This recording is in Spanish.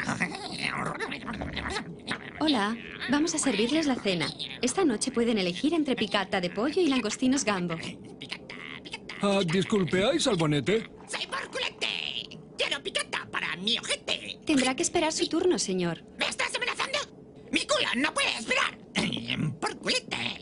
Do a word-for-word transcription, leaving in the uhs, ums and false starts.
Hola, vamos a servirles la cena. Esta noche pueden elegir entre picata de pollo y langostinos gambo. Ah, disculpe, ¿hay salmonete? ¡Soy porculete! ¡Quiero picata para mi ojete! Tendrá que esperar su turno, señor. ¿Me estás amenazando? ¡Mi culo no puede esperar! ¡Porculete!